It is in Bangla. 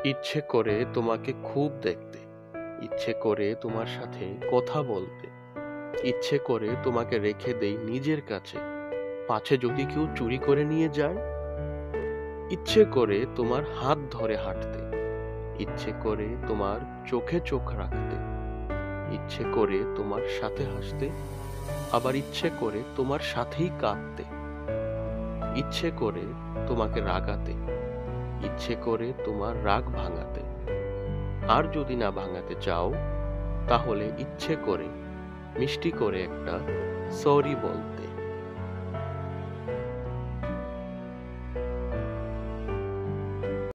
ইচ্ছে করে তোমাকে খুব দেখতে, ইচ্ছে করে তোমার সাথে কথা বলতে, ইচ্ছে করে তোমাকে রেখে দেই নিজের কাছে, পাছে যদি কেউ চুরি করে নিয়ে যায়। ইচ্ছে করে তোমার হাত ধরে হাঁটতে, ইচ্ছে করে তোমার চোখে চোখ রাখতে, ইচ্ছে করে তোমার সাথে হাসতে, আবার ইচ্ছে করে তোমার সাথেই কাঁদতে, ইচ্ছে করে তোমাকে রাগাতে, ইচ্ছে করে তোমার রাগ ভাঙাতে। আর যদি না ভাঙাতে চাও, তাহলে ইচ্ছে করে মিষ্টি করে একটা সরি বলতে।